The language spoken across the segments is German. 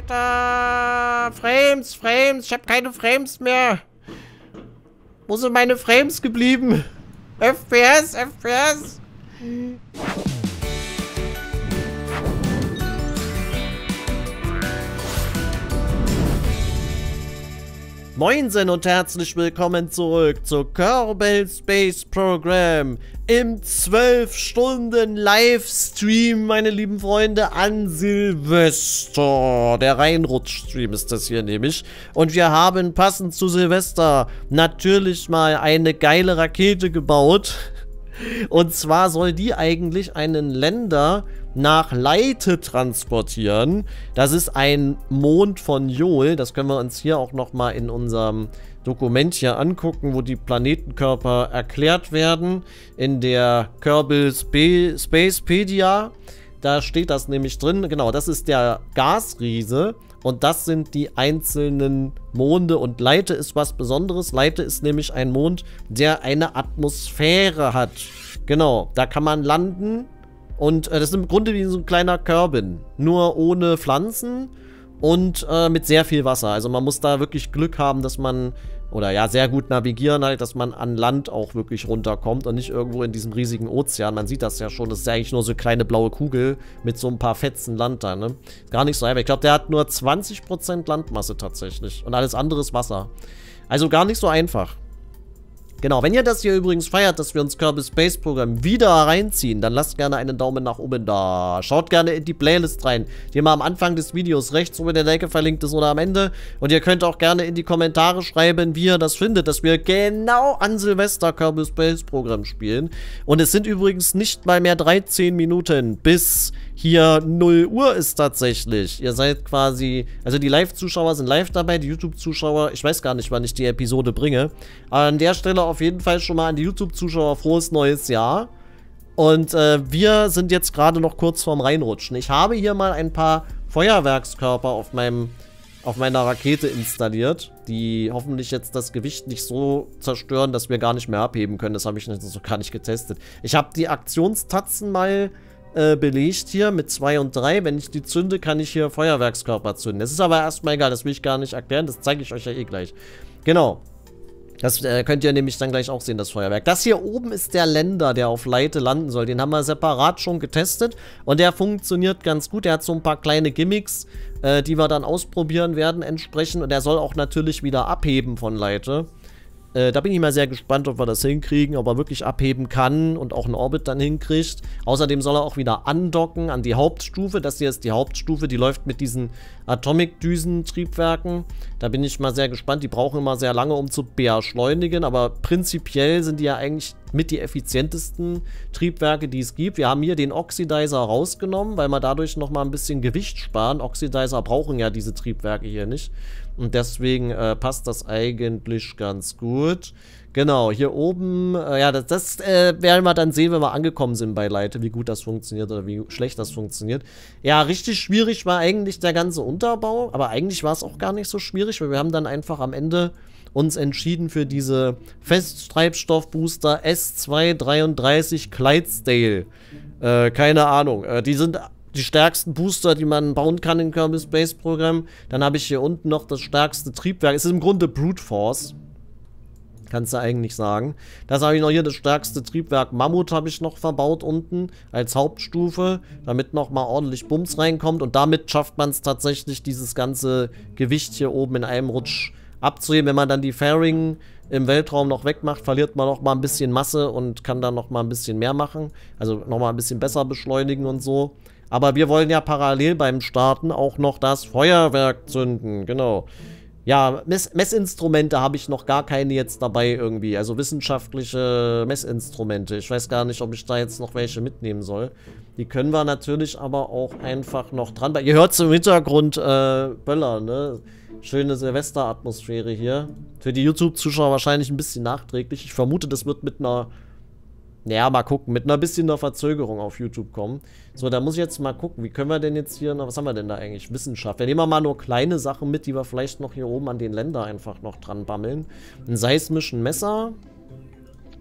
Alter! Frames! Ich habe keine Frames mehr. Wo sind meine Frames geblieben? FPS! Moinsen und herzlich willkommen zurück zu Kerbal Space Program im 12-Stunden-Livestream, meine lieben Freunde, an Silvester. Der Reinrutsch-Stream ist das hier nämlich. Und wir haben passend zu Silvester natürlich mal eine geile Rakete gebaut. Und zwar soll die eigentlich einen Länder nach Leyte transportieren. Das ist ein Mond von Jool. Das können wir uns hier auch nochmal in unserem Dokument hier angucken, wo die Planetenkörper erklärt werden. In der Kerbal Spacepedia. Da steht das nämlich drin. Genau, das ist der Gasriese. Und das sind die einzelnen Monde. Und Leyte ist was Besonderes. Leyte ist nämlich ein Mond, der eine Atmosphäre hat. Genau, da kann man landen. Und das ist im Grunde wie so ein kleiner Kerbin. Nur ohne Pflanzen und mit sehr viel Wasser. Also man muss da wirklich Glück haben, dass man, oder ja, sehr gut navigieren halt, dass man an Land auch wirklich runterkommt und nicht irgendwo in diesem riesigen Ozean. Man sieht das ja schon, das ist ja eigentlich nur so eine kleine blaue Kugel mit so ein paar Fetzen Land da, ne? Gar nicht so einfach. Ich glaube, der hat nur 20% Landmasse tatsächlich und alles andere ist Wasser. Also gar nicht so einfach. Genau, wenn ihr das hier übrigens feiert, dass wir uns Kerbal Space Program wieder reinziehen, dann lasst gerne einen Daumen nach oben da. Schaut gerne in die Playlist rein, die mal am Anfang des Videos rechts oben in der Ecke verlinkt ist oder am Ende. Und ihr könnt auch gerne in die Kommentare schreiben, wie ihr das findet, dass wir genau an Silvester Kerbal Space Program spielen. Und es sind übrigens nicht mal mehr 13 Minuten bis hier 0 Uhr ist tatsächlich. Ihr seid quasi, also die Live-Zuschauer sind live dabei, die YouTube-Zuschauer, ich weiß gar nicht, wann ich die Episode bringe. Aber an der Stelle auf jeden Fall schon mal an die YouTube-Zuschauer frohes neues Jahr. Und wir sind jetzt gerade noch kurz vorm Reinrutschen. Ich habe hier mal ein paar Feuerwerkskörper auf meiner Rakete installiert, die hoffentlich jetzt das Gewicht nicht so zerstören, dass wir gar nicht mehr abheben können. Das habe ich so gar nicht getestet. Ich habe die Aktionstatzen mal belegt hier mit 2 und 3. Wenn ich die zünde, kann ich hier Feuerwerkskörper zünden. Das ist aber erstmal egal, das will ich gar nicht erklären. Das zeige ich euch ja eh gleich. Genau. Das könnt ihr nämlich dann gleich auch sehen, das Feuerwerk. Das hier oben ist der Länder, der auf Leyte landen soll. Den haben wir separat schon getestet. Und der funktioniert ganz gut. Der hat so ein paar kleine Gimmicks, die wir dann ausprobieren werden entsprechend. Und der soll auch natürlich wieder abheben von Leyte. Da bin ich mal sehr gespannt, ob wir das hinkriegen, ob er wirklich abheben kann und auch einen Orbit dann hinkriegt. Außerdem soll er auch wieder andocken an die Hauptstufe. Das hier ist die Hauptstufe, die läuft mit diesen Atomic-Düsen-Triebwerken. Da bin ich mal sehr gespannt. Die brauchen immer sehr lange, um zu beschleunigen, aber prinzipiell sind die ja eigentlich mit die effizientesten Triebwerke, die es gibt. Wir haben hier den Oxidizer rausgenommen, weil wir dadurch nochmal ein bisschen Gewicht sparen. Oxidizer brauchen ja diese Triebwerke hier nicht. Und deswegen passt das eigentlich ganz gut. Genau, hier oben, ja, das werden wir dann sehen, wenn wir angekommen sind bei Leyte, wie gut das funktioniert oder wie schlecht das funktioniert. Ja, richtig schwierig war eigentlich der ganze Unterbau, aber eigentlich war es auch gar nicht so schwierig, weil wir haben dann einfach am Ende uns entschieden für diese Festtreibstoffbooster S233 Clydesdale. Keine Ahnung, die sind die stärksten Booster, die man bauen kann in Kerbal Space Program. Dann habe ich hier unten noch das stärkste Triebwerk. Es ist im Grunde Brute Force. Kannst du eigentlich sagen. Das habe ich noch hier, das stärkste Triebwerk Mammut habe ich noch verbaut unten als Hauptstufe, damit nochmal ordentlich Bums reinkommt. Und damit schafft man es tatsächlich, dieses ganze Gewicht hier oben in einem Rutsch abzuheben. Wenn man dann die Fairing im Weltraum noch wegmacht, verliert man noch mal ein bisschen Masse und kann dann noch mal ein bisschen mehr machen. Also noch mal ein bisschen besser beschleunigen und so. Aber wir wollen ja parallel beim Starten auch noch das Feuerwerk zünden, genau. Ja, Messinstrumente habe ich noch gar keine jetzt dabei irgendwie, also wissenschaftliche Messinstrumente. Ich weiß gar nicht, ob ich da jetzt noch welche mitnehmen soll. Die können wir natürlich aber auch einfach noch dran. Ihr hört es im Hintergrund Böller, ne? Schöne Silvesteratmosphäre hier. Für die YouTube-Zuschauer wahrscheinlich ein bisschen nachträglich. Ich vermute, das wird mit einer... Ja, mal gucken. Mit einer bisschen der Verzögerung auf YouTube kommen. So, da muss ich jetzt mal gucken. Wie können wir denn jetzt hier noch... Was haben wir denn da eigentlich? Wissenschaft. Wir nehmen mal nur kleine Sachen mit, die wir vielleicht noch hier oben an den Länder einfach noch dran bammeln. Einen seismischen Messer.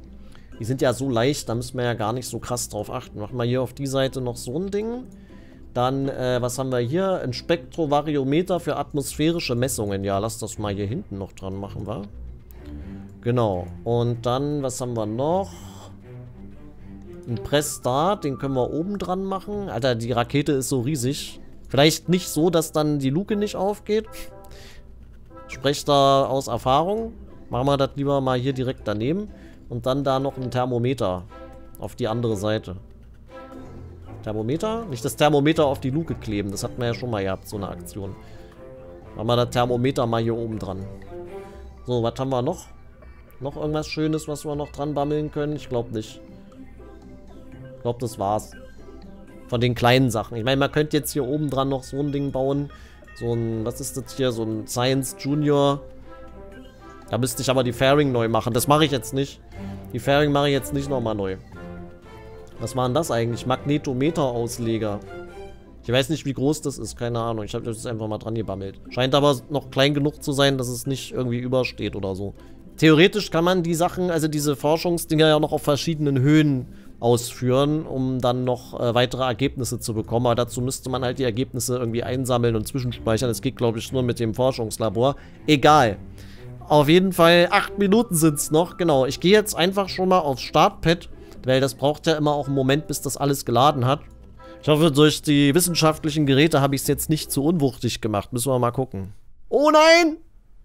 Die sind ja so leicht, da müssen wir ja gar nicht so krass drauf achten. Machen wir hier auf die Seite noch so ein Ding. Dann, was haben wir hier? Ein Spektrovariometer für atmosphärische Messungen. Ja, lass das mal hier hinten noch dran machen, wa? Genau. Und dann, was haben wir noch? Ein Press-Start, den können wir oben dran machen. Alter, die Rakete ist so riesig. Vielleicht nicht so, dass dann die Luke nicht aufgeht. Sprecht da aus Erfahrung. Machen wir das lieber mal hier direkt daneben. Und dann da noch ein Thermometer. Auf die andere Seite. Thermometer? Nicht das Thermometer auf die Luke kleben. Das hatten wir ja schon mal gehabt, so eine Aktion. Machen wir das Thermometer mal hier oben dran. So, was haben wir noch? Noch irgendwas Schönes, was wir noch dran bammeln können? Ich glaube nicht. Ich glaube, das war's. Von den kleinen Sachen. Ich meine, man könnte jetzt hier oben dran noch so ein Ding bauen. So ein, was ist das hier? So ein Science Junior. Da müsste ich aber die Fairing neu machen. Das mache ich jetzt nicht. Die Fairing mache ich jetzt nicht nochmal neu. Was war denn das eigentlich? Magnetometer-Ausleger. Ich weiß nicht, wie groß das ist. Keine Ahnung. Ich habe das einfach mal dran gebammelt. Scheint aber noch klein genug zu sein, dass es nicht irgendwie übersteht oder so. Theoretisch kann man die Sachen, also diese Forschungsdinger ja noch auf verschiedenen Höhen ausführen, um dann noch weitere Ergebnisse zu bekommen. Aber dazu müsste man halt die Ergebnisse irgendwie einsammeln und zwischenspeichern. Das geht, glaube ich, nur mit dem Forschungslabor. Egal. Auf jeden Fall 8 Minuten sind es noch. Genau, ich gehe jetzt einfach schon mal aufs Startpad, weil das braucht ja immer auch einen Moment, bis das alles geladen hat. Ich hoffe, durch die wissenschaftlichen Geräte habe ich es jetzt nicht zu unwuchtig gemacht. Müssen wir mal gucken. Oh nein!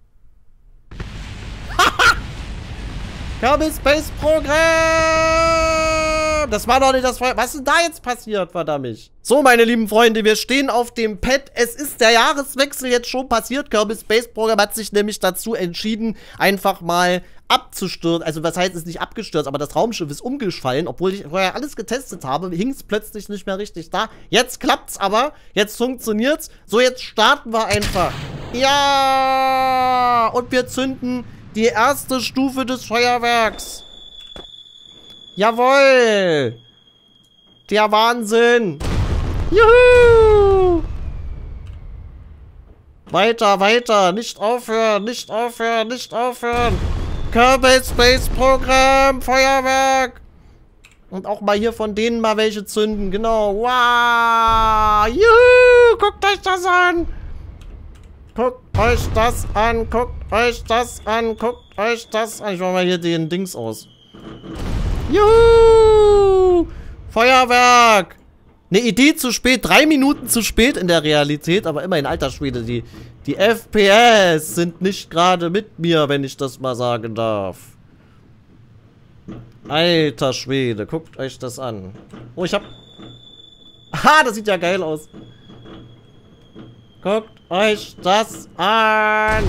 Kerbal Space Program! Das war doch nicht das Feuer. Was ist denn da jetzt passiert, verdammt? So, meine lieben Freunde, wir stehen auf dem Pad. Es ist der Jahreswechsel jetzt schon passiert. Kerbal Space Program hat sich nämlich dazu entschieden, einfach mal abzustürzen. Also, was heißt, es ist nicht abgestürzt, aber das Raumschiff ist umgefallen. Obwohl ich vorher alles getestet habe, hing es plötzlich nicht mehr richtig da. Jetzt klappt's aber. Jetzt funktioniert's. So, jetzt starten wir einfach. Ja! Und wir zünden die erste Stufe des Feuerwerks. Jawohl! Der Wahnsinn! Juhu! Weiter, weiter! Nicht aufhören, nicht aufhören, nicht aufhören! Kerbal Space Program! Feuerwerk! Und auch mal hier von denen mal welche zünden. Genau. Wow! Juhu! Guckt euch das an! Guckt euch das an! Guckt euch das an! Guckt euch das an! Ich mach mal hier den Dings aus. Juhu! Feuerwerk! Eine Idee zu spät, 3 Minuten zu spät in der Realität, aber immerhin, alter Schwede, die FPS sind nicht gerade mit mir, wenn ich das mal sagen darf. Alter Schwede, guckt euch das an. Oh, ich hab... Ha, das sieht ja geil aus. Guckt euch das an.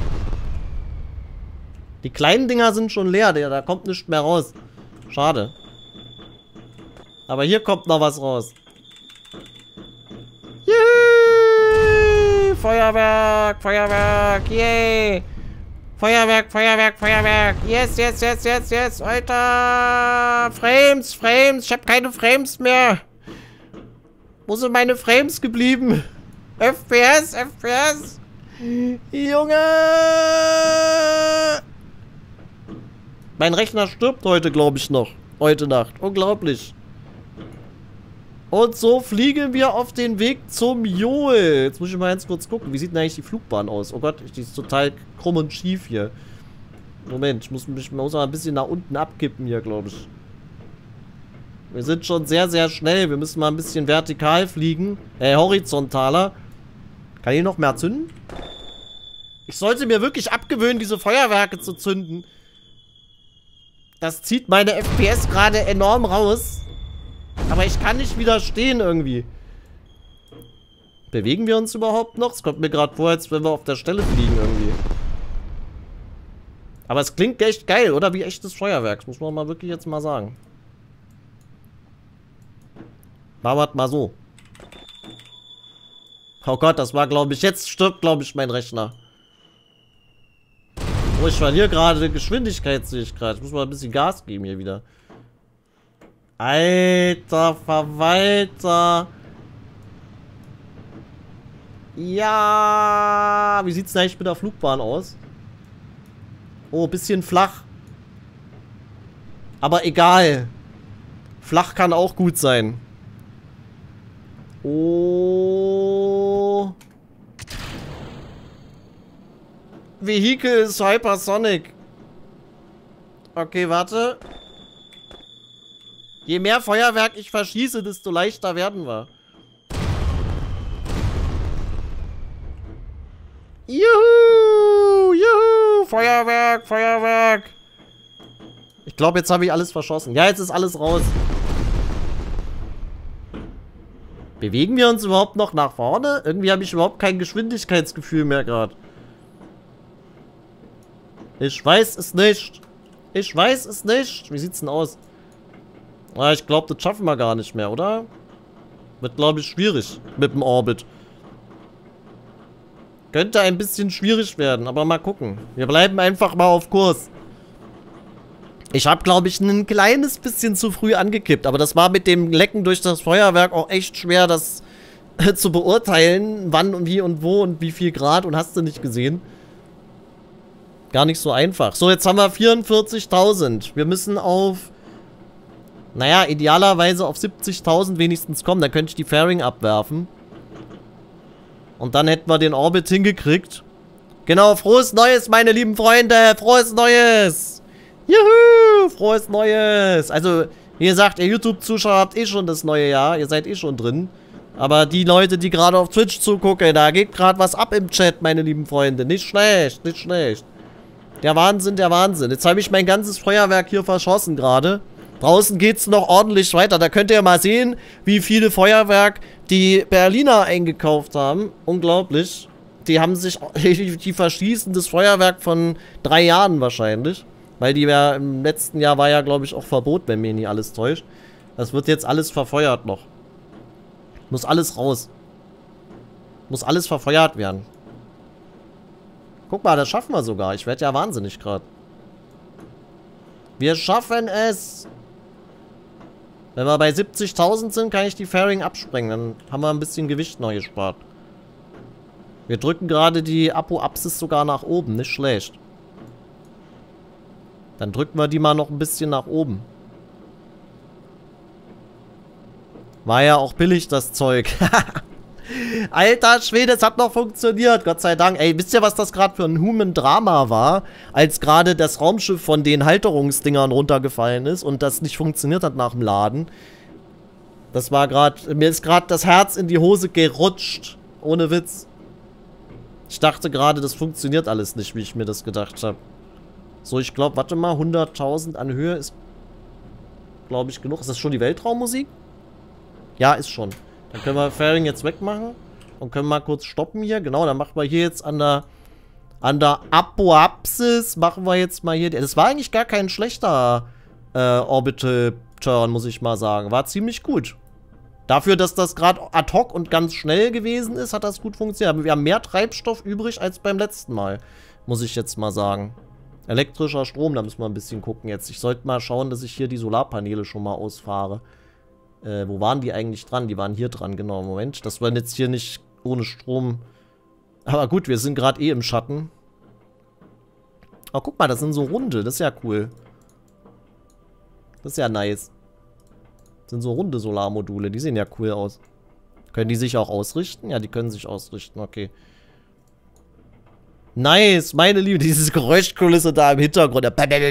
Die kleinen Dinger sind schon leer, da kommt nichts mehr raus. Schade. Aber hier kommt noch was raus. Yay! Feuerwerk, Feuerwerk, yay! Feuerwerk, Feuerwerk, Feuerwerk. Yes, yes, yes, yes, yes. Alter! Frames, Frames. Ich habe keine Frames mehr. Wo sind meine Frames geblieben? FPS, FPS. Junge! Mein Rechner stirbt heute, glaube ich, noch. Heute Nacht. Unglaublich. Und so fliegen wir auf den Weg zum Joel. Jetzt muss ich mal ganz kurz gucken. Wie sieht denn eigentlich die Flugbahn aus? Oh Gott, die ist total krumm und schief hier. Moment, ich muss mal ein bisschen nach unten abkippen hier, glaube ich. Wir sind schon sehr, sehr schnell. Wir müssen mal ein bisschen vertikal fliegen. Horizontaler. Kann ich noch mehr zünden? Ich sollte mir wirklich abgewöhnen, diese Feuerwerke zu zünden. Das zieht meine FPS gerade enorm raus. Aber ich kann nicht widerstehen irgendwie. Bewegen wir uns überhaupt noch? Es kommt mir gerade vor, als wenn wir auf der Stelle fliegen irgendwie. Aber es klingt echt geil, oder? Wie echtes Feuerwerk. Das muss man mal wirklich jetzt mal sagen. Machen wir mal so. Oh Gott, das war, glaube ich, jetzt stirbt, glaube ich, mein Rechner. Oh, ich verliere gerade Geschwindigkeit, sehe ich gerade. Ich muss mal ein bisschen Gas geben hier wieder. Alter Verwalter. Ja. Wie sieht es eigentlich mit der Flugbahn aus? Oh, bisschen flach. Aber egal. Flach kann auch gut sein. Oh. Vehicle ist hypersonic. Okay, warte. Je mehr Feuerwerk ich verschieße, desto leichter werden wir. Juhu! Juhu! Feuerwerk! Feuerwerk! Ich glaube, jetzt habe ich alles verschossen. Ja, jetzt ist alles raus. Bewegen wir uns überhaupt noch nach vorne? Irgendwie habe ich überhaupt kein Geschwindigkeitsgefühl mehr gerade. Ich weiß es nicht. Ich weiß es nicht. Wie sieht's denn aus? Ah, ich glaube, das schaffen wir gar nicht mehr, oder? Wird, glaube ich, schwierig mit dem Orbit. Könnte ein bisschen schwierig werden, aber mal gucken. Wir bleiben einfach mal auf Kurs. Ich habe, glaube ich, ein kleines bisschen zu früh angekippt. Aber das war mit dem Lecken durch das Feuerwerk auch echt schwer, das zu beurteilen. Wann und wie und wo und wie viel Grad. Und hast du nicht gesehen. Gar nicht so einfach. So, jetzt haben wir 44.000. Wir müssen auf... Naja, idealerweise auf 70.000 wenigstens kommen. Dann könnte ich die Fairing abwerfen. Und dann hätten wir den Orbit hingekriegt. Genau, frohes Neues, meine lieben Freunde. Frohes Neues. Juhu, frohes Neues. Also, wie gesagt, ihr YouTube-Zuschauer habt eh schon das neue Jahr. Ihr seid eh schon drin. Aber die Leute, die gerade auf Twitch zugucken, da geht gerade was ab im Chat, meine lieben Freunde. Nicht schlecht, nicht schlecht. Der Wahnsinn, der Wahnsinn. Jetzt habe ich mein ganzes Feuerwerk hier verschossen gerade. Draußen geht es noch ordentlich weiter. Da könnt ihr mal sehen, wie viele Feuerwerk die Berliner eingekauft haben. Unglaublich. Die haben sich, die verschießen das Feuerwerk von 3 Jahren wahrscheinlich. Weil die ja im letzten Jahr war ja, glaube ich, auch Verbot, wenn mir nicht alles täuscht. Das wird jetzt alles verfeuert noch. Muss alles raus. Muss alles verfeuert werden. Guck mal, das schaffen wir sogar. Ich werde ja wahnsinnig gerade. Wir schaffen es. Wenn wir bei 70.000 sind, kann ich die Fairing absprengen. Dann haben wir ein bisschen Gewicht neu gespart. Wir drücken gerade die Apoapsis sogar nach oben. Nicht schlecht. Dann drücken wir die mal noch ein bisschen nach oben. War ja auch billig, das Zeug. Alter Schwede, es hat noch funktioniert, Gott sei Dank. Ey, wisst ihr, was das gerade für ein Human-Drama war? Als gerade das Raumschiff von den Halterungsdingern runtergefallen ist und das nicht funktioniert hat nach dem Laden. Das war gerade, mir ist gerade das Herz in die Hose gerutscht. Ohne Witz. Ich dachte gerade, das funktioniert alles nicht, wie ich mir das gedacht habe. So, ich glaube, warte mal, 100.000 an Höhe ist, glaube ich, genug. Ist das schon die Weltraummusik? Ja, ist schon. Dann können wir Fairing jetzt wegmachen und können mal kurz stoppen hier. Genau, dann machen wir hier jetzt an der Apoapsis, machen wir jetzt mal hier. Das war eigentlich gar kein schlechter Orbital Turn, muss ich mal sagen. War ziemlich gut. Dafür, dass das gerade ad hoc und ganz schnell gewesen ist, hat das gut funktioniert. Aber wir haben mehr Treibstoff übrig als beim letzten Mal, muss ich jetzt mal sagen. Elektrischer Strom, da müssen wir ein bisschen gucken jetzt. Ich sollte mal schauen, dass ich hier die Solarpaneele schon mal ausfahre. Wo waren die eigentlich dran? Die waren hier dran, genau. Moment, das war jetzt hier nicht ohne Strom. Aber gut, wir sind gerade eh im Schatten. Oh, guck mal, das sind so runde. Das ist ja cool. Das ist ja nice. Das sind so runde Solarmodule. Die sehen ja cool aus. Können die sich auch ausrichten? Ja, die können sich ausrichten. Okay. Nice, meine Liebe. Diese Geräuschkulisse da im Hintergrund.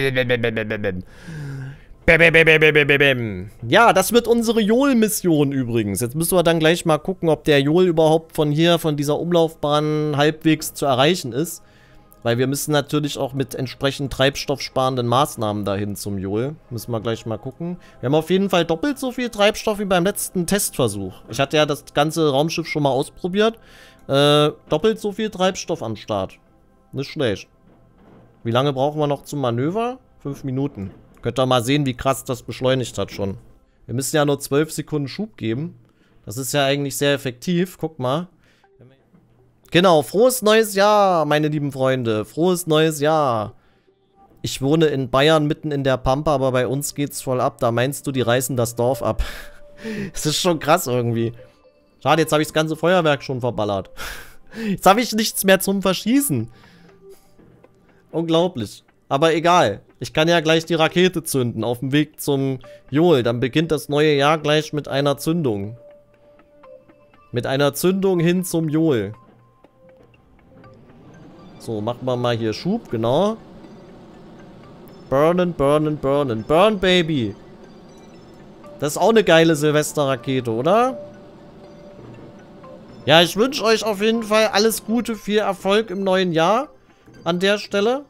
Ja, das wird unsere Joel-Mission übrigens. Jetzt müssen wir dann gleich mal gucken, ob der Joel überhaupt von hier, von dieser Umlaufbahn halbwegs zu erreichen ist. Weil wir müssen natürlich auch mit entsprechend treibstoffsparenden Maßnahmen dahin zum Joel. Müssen wir gleich mal gucken. Wir haben auf jeden Fall doppelt so viel Treibstoff wie beim letzten Testversuch. Ich hatte ja das ganze Raumschiff schon mal ausprobiert. Doppelt so viel Treibstoff am Start. Nicht schlecht. Wie lange brauchen wir noch zum Manöver? 5 Minuten. Könnt ihr mal sehen, wie krass das beschleunigt hat schon. Wir müssen ja nur 12 Sekunden Schub geben. Das ist ja eigentlich sehr effektiv. Guck mal. Genau, frohes neues Jahr, meine lieben Freunde. Frohes neues Jahr. Ich wohne in Bayern mitten in der Pampa, aber bei uns geht's voll ab. Da meinst du, die reißen das Dorf ab. Das ist schon krass irgendwie. Schade, jetzt habe ich das ganze Feuerwerk schon verballert. Jetzt habe ich nichts mehr zum Verschießen. Unglaublich. Aber egal. Ich kann ja gleich die Rakete zünden auf dem Weg zum Joel. Dann beginnt das neue Jahr gleich mit einer Zündung. Mit einer Zündung hin zum Joel. So, machen wir mal hier Schub, genau. Burnen, burnen, burnen. Burn, Baby. Das ist auch eine geile Silvesterrakete, oder? Ja, ich wünsche euch auf jeden Fall alles Gute, viel Erfolg im neuen Jahr. An der Stelle.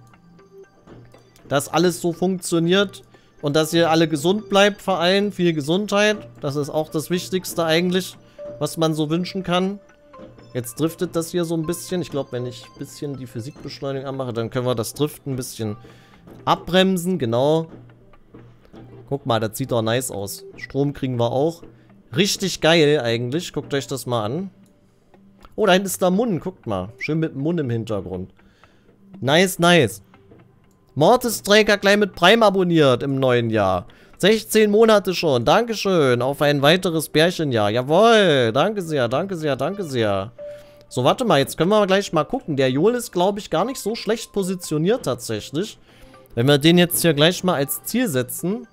Dass alles so funktioniert. Und dass ihr alle gesund bleibt, vor allem. Viel Gesundheit. Das ist auch das Wichtigste eigentlich, was man so wünschen kann. Jetzt driftet das hier so ein bisschen. Ich glaube, wenn ich ein bisschen die Physikbeschleunigung anmache, dann können wir das Driften ein bisschen abbremsen. Genau. Guck mal, das sieht doch nice aus. Strom kriegen wir auch. Richtig geil eigentlich. Guckt euch das mal an. Oh, da hinten ist der Mund. Guckt mal. Schön mit dem Mund im Hintergrund. Nice, nice. Mortis-Träger gleich mit Prime abonniert im neuen Jahr. 16 Monate schon. Dankeschön. Auf ein weiteres Bärchenjahr. Jawohl. Danke sehr, danke sehr, danke sehr. So, warte mal. Jetzt können wir gleich mal gucken. Der Joel ist, glaube ich, gar nicht so schlecht positioniert tatsächlich. Wenn wir den jetzt hier gleich mal als Ziel setzen.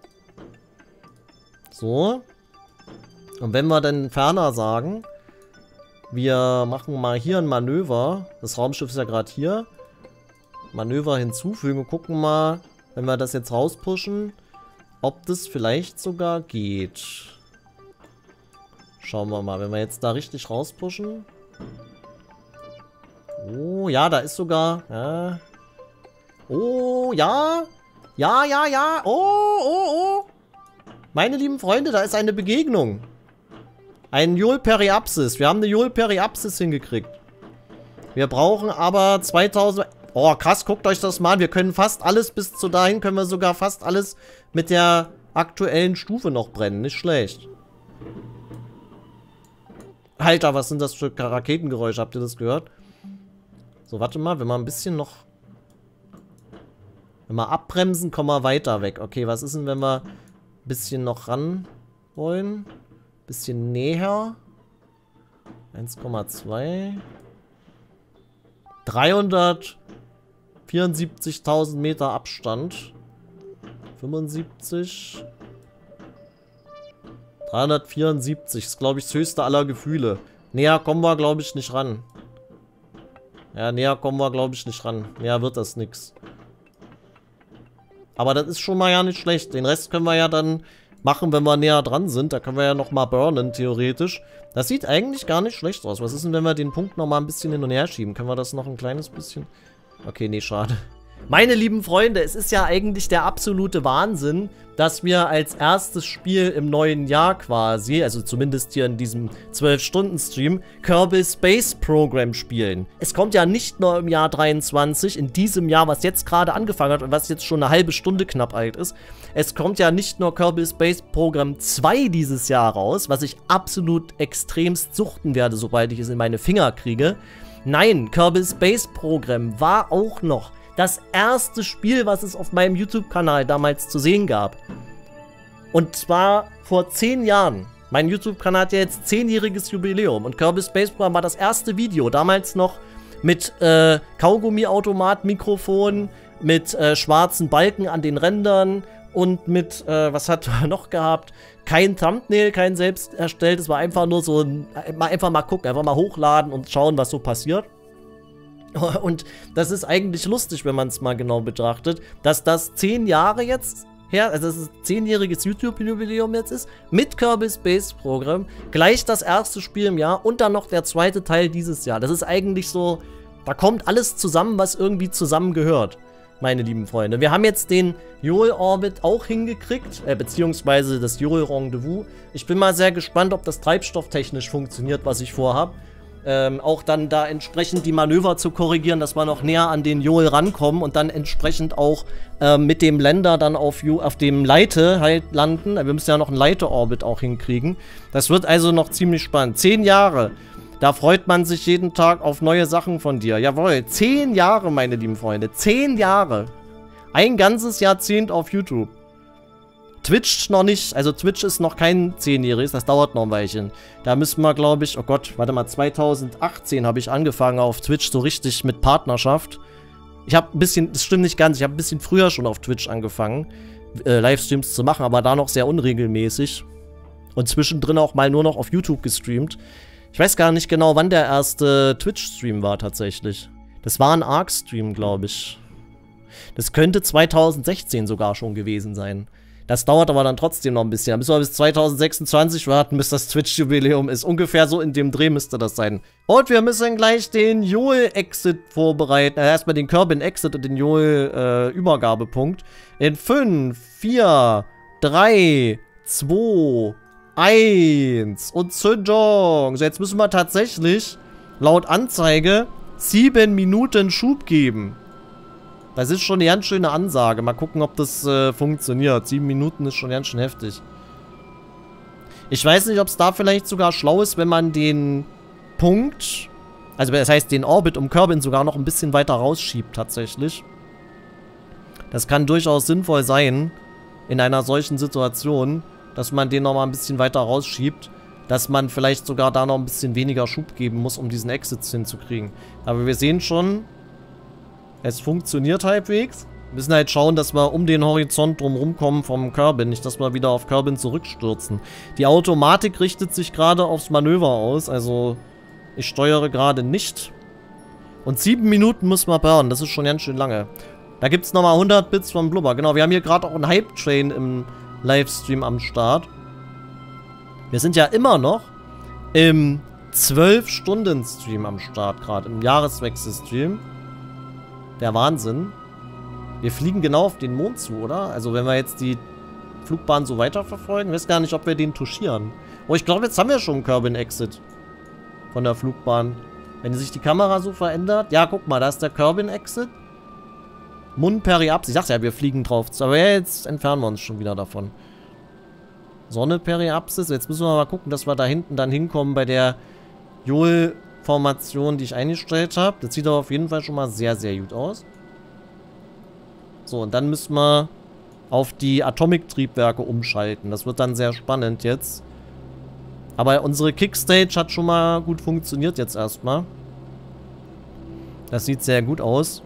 So. Und wenn wir dann ferner sagen, wir machen mal hier ein Manöver. Das Raumschiff ist ja gerade hier. Manöver hinzufügen. Gucken mal, wenn wir das jetzt rauspushen, ob das vielleicht sogar geht. Schauen wir mal, wenn wir jetzt da richtig rauspushen. Oh, ja, da ist sogar... Ja. Oh, ja. Ja, ja, ja. Oh, oh, oh. Meine lieben Freunde, da ist eine Begegnung. Ein Joel Periapsis. Wir haben eine Joel Periapsis hingekriegt. Wir brauchen aber 2000... Oh, krass, guckt euch das mal an. Wir können fast alles, bis zu dahin können wir sogar fast alles mit der aktuellen Stufe noch brennen. Nicht schlecht. Alter, was sind das für Raketengeräusche? Habt ihr das gehört? So, warte mal, wenn wir ein bisschen noch... Wenn wir abbremsen, kommen wir weiter weg. Okay, was ist denn, wenn wir ein bisschen noch ran wollen? Bisschen näher. 1,2. 374.000 Meter Abstand. 75. 374 ist, glaube ich, das höchste aller Gefühle. Näher kommen wir, glaube ich, nicht ran. Ja, näher kommen wir, glaube ich, nicht ran. Näher wird das nix. Aber das ist schon mal ja nicht schlecht. Den Rest können wir ja dann machen, wenn wir näher dran sind. Da können wir ja nochmal burnen, theoretisch. Das sieht eigentlich gar nicht schlecht aus. Was ist denn, wenn wir den Punkt nochmal ein bisschen hin und her schieben? Können wir das noch ein kleines bisschen... Okay, nee, schade. Meine lieben Freunde, es ist ja eigentlich der absolute Wahnsinn, dass wir als erstes Spiel im neuen Jahr quasi, also zumindest hier in diesem 12-Stunden-Stream, Kerbal Space Program spielen. Es kommt ja nicht nur im Jahr 23, in diesem Jahr, was jetzt gerade angefangen hat und was jetzt schon eine halbe Stunde knapp alt ist. Es kommt ja nicht nur Kerbal Space Program 2 dieses Jahr raus, was ich absolut extremst suchten werde, sobald ich es in meine Finger kriege. Nein, Kerbal Space Program war auch noch das erste Spiel, was es auf meinem YouTube-Kanal damals zu sehen gab. Und zwar vor 10 Jahren. Mein YouTube-Kanal hat ja jetzt 10-jähriges Jubiläum. Und Kerbal Space Program war das erste Video. Damals noch mit Kaugummi-Automat, Mikrofon, mit schwarzen Balken an den Rändern und mit, was hat er noch gehabt? Kein Thumbnail, kein selbst erstelltes. War einfach nur so, einfach mal gucken, einfach mal hochladen und schauen, was so passiert. Und das ist eigentlich lustig, wenn man es mal genau betrachtet, dass das 10 Jahre jetzt her, also dass es 10-jähriges YouTube-Jubiläum jetzt ist, mit Kerbal Space Program, gleich das erste Spiel im Jahr und dann noch der zweite Teil dieses Jahr. Das ist eigentlich so, da kommt alles zusammen, was irgendwie zusammengehört, meine lieben Freunde. Wir haben jetzt den Joel Orbit auch hingekriegt, beziehungsweise das Joel Rendezvous. Ich bin mal sehr gespannt, ob das treibstofftechnisch funktioniert, was ich vorhabe. Auch dann da entsprechend die Manöver zu korrigieren, dass wir noch näher an den Joel rankommen und dann entsprechend auch mit dem Lander dann auf dem Leite halt landen. Wir müssen ja noch einen Leite-Orbit auch hinkriegen. Das wird also noch ziemlich spannend. 10 Jahre. Da freut man sich jeden Tag auf neue Sachen von dir. Jawohl, 10 Jahre, meine lieben Freunde. 10 Jahre. Ein ganzes Jahrzehnt auf YouTube. Twitch noch nicht, also Twitch ist noch kein 10-jähriges, das dauert noch ein Weilchen. Da müssen wir, glaube ich, oh Gott, warte mal, 2018 habe ich angefangen auf Twitch so richtig mit Partnerschaft. Ich habe ein bisschen, das stimmt nicht ganz, ich habe ein bisschen früher schon auf Twitch angefangen, Livestreams zu machen, aber da noch sehr unregelmäßig. Und zwischendrin auch mal nur noch auf YouTube gestreamt. Ich weiß gar nicht genau, wann der erste Twitch-Stream war tatsächlich. Das war ein Arc-Stream, glaube ich. Das könnte 2016 sogar schon gewesen sein. Das dauert aber dann trotzdem noch ein bisschen. Da müssen wir bis 2026 warten, bis das Twitch-Jubiläum ist. Ungefähr so in dem Dreh müsste das sein. Und wir müssen gleich den Joel-Exit vorbereiten. Erstmal den Kerbin-Exit und den Joel-Übergabepunkt. In 5, 4, 3, 2, 1 und Zündung. So, jetzt müssen wir tatsächlich laut Anzeige 7 Minuten Schub geben. Das ist schon eine ganz schöne Ansage. Mal gucken, ob das funktioniert. 7 Minuten ist schon ganz schön heftig. Ich weiß nicht, ob es da vielleicht sogar schlau ist, wenn man den Punkt, also das heißt den Orbit um Kerbin sogar noch ein bisschen weiter rausschiebt tatsächlich. Das kann durchaus sinnvoll sein in einer solchen Situation, dass man den nochmal ein bisschen weiter rausschiebt. Dass man vielleicht sogar da noch ein bisschen weniger Schub geben muss, um diesen Exit hinzukriegen. Aber wir sehen schon, es funktioniert halbwegs. Wir müssen halt schauen, dass wir um den Horizont drumherum kommen vom Kerbin. Nicht, dass wir wieder auf Kerbin zurückstürzen. Die Automatik richtet sich gerade aufs Manöver aus. Also, ich steuere gerade nicht. Und 7 Minuten muss man burnen. Das ist schon ganz schön lange. Da gibt es nochmal 100 Bits vom Blubber. Genau, wir haben hier gerade auch einen Hype-Train im Livestream am Start. Wir sind ja immer noch im 12-Stunden-Stream am Start gerade. Im Jahreswechsel-Stream. Der Wahnsinn. Wir fliegen genau auf den Mond zu, oder? Also wenn wir jetzt die Flugbahn so weiterverfolgen. Ich weiß gar nicht, ob wir den touchieren. Oh, ich glaube, jetzt haben wir schon einen Kerbin-Exit von der Flugbahn. Wenn sich die Kamera so verändert. Ja, guck mal, da ist der Kerbin-Exit. Mund Periapsis. Ich dachte ja, wir fliegen drauf. Aber ja, jetzt entfernen wir uns schon wieder davon. Sonne Periapsis. Jetzt müssen wir mal gucken, dass wir da hinten dann hinkommen bei der Joel-Formation, die ich eingestellt habe. Das sieht aber auf jeden Fall schon mal sehr, sehr gut aus. So, und dann müssen wir auf die Atomic-Triebwerke umschalten. Das wird dann sehr spannend jetzt. Aber unsere Kickstage hat schon mal gut funktioniert jetzt erstmal. Das sieht sehr gut aus.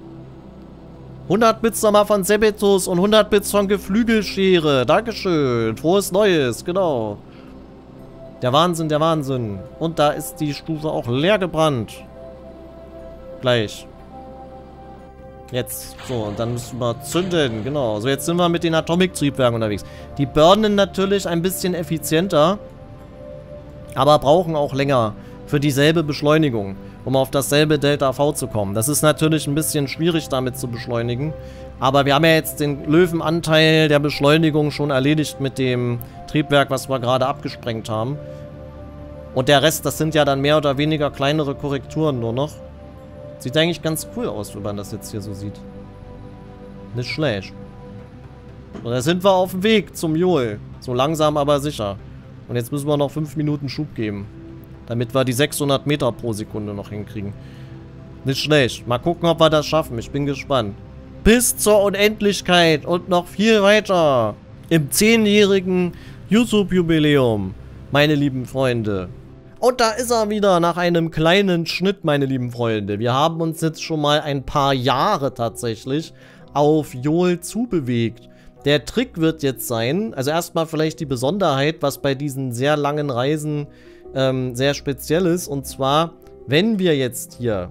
100 Bits nochmal von Sebetus und 100 Bits von Geflügelschere. Dankeschön. Frohes Neues, genau. Der Wahnsinn, der Wahnsinn. Und da ist die Stufe auch leer gebrannt. Gleich. Jetzt. So, und dann müssen wir zünden. Genau. So, jetzt sind wir mit den Atomic-Triebwerken unterwegs. Die burnen natürlich ein bisschen effizienter. Aber brauchen auch länger für dieselbe Beschleunigung, um auf dasselbe Delta V zu kommen. Das ist natürlich ein bisschen schwierig damit zu beschleunigen. Aber wir haben ja jetzt den Löwenanteil der Beschleunigung schon erledigt mit dem Triebwerk, was wir gerade abgesprengt haben. Und der Rest, das sind ja dann mehr oder weniger kleinere Korrekturen nur noch. Sieht eigentlich ganz cool aus, wenn man das jetzt hier so sieht. Nicht schlecht. Und da sind wir auf dem Weg zum Joel. So langsam, aber sicher. Und jetzt müssen wir noch 5 Minuten Schub geben. Damit wir die 600 Meter pro Sekunde noch hinkriegen. Nicht schlecht. Mal gucken, ob wir das schaffen. Ich bin gespannt. Bis zur Unendlichkeit und noch viel weiter. Im 10-jährigen YouTube-Jubiläum, meine lieben Freunde. Und da ist er wieder nach einem kleinen Schnitt, meine lieben Freunde. Wir haben uns jetzt schon mal ein paar Jahre tatsächlich auf Joel zubewegt. Der Trick wird jetzt sein, also erstmal vielleicht die Besonderheit, was bei diesen sehr langen Reisen sehr speziell ist. Und zwar, wenn wir jetzt hier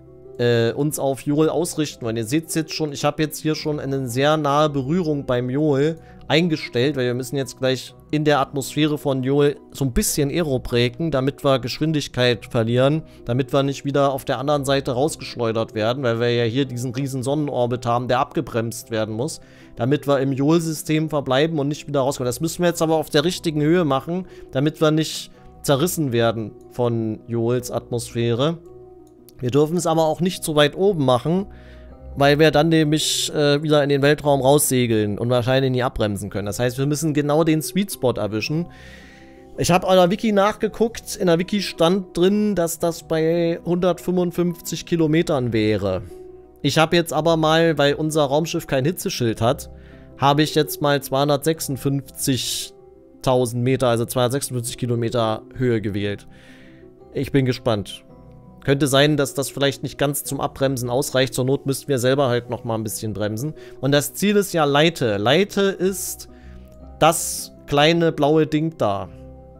uns auf Joel ausrichten wollen. Ihr seht es jetzt schon, ich habe jetzt hier schon eine sehr nahe Berührung beim Joel eingestellt, weil wir müssen jetzt gleich in der Atmosphäre von Joel so ein bisschen Aero breaken, damit wir Geschwindigkeit verlieren, damit wir nicht wieder auf der anderen Seite rausgeschleudert werden, weil wir ja hier diesen riesen Sonnenorbit haben, der abgebremst werden muss, damit wir im Joel-System verbleiben und nicht wieder rauskommen. Das müssen wir jetzt aber auf der richtigen Höhe machen, damit wir nicht zerrissen werden von Joels Atmosphäre. Wir dürfen es aber auch nicht so weit oben machen, weil wir dann nämlich wieder in den Weltraum raussegeln und wahrscheinlich nie abbremsen können. Das heißt, wir müssen genau den Sweet Spot erwischen. Ich habe in der Wiki nachgeguckt. In der Wiki stand drin, dass das bei 155 Kilometern wäre. Ich habe jetzt aber mal, weil unser Raumschiff kein Hitzeschild hat, habe ich jetzt mal 256.000 Meter, also 256 Kilometer Höhe gewählt. Ich bin gespannt. Könnte sein, dass das vielleicht nicht ganz zum Abbremsen ausreicht. Zur Not müssten wir selber halt noch mal ein bisschen bremsen. Und das Ziel ist ja Leyte. Leyte ist das kleine blaue Ding da.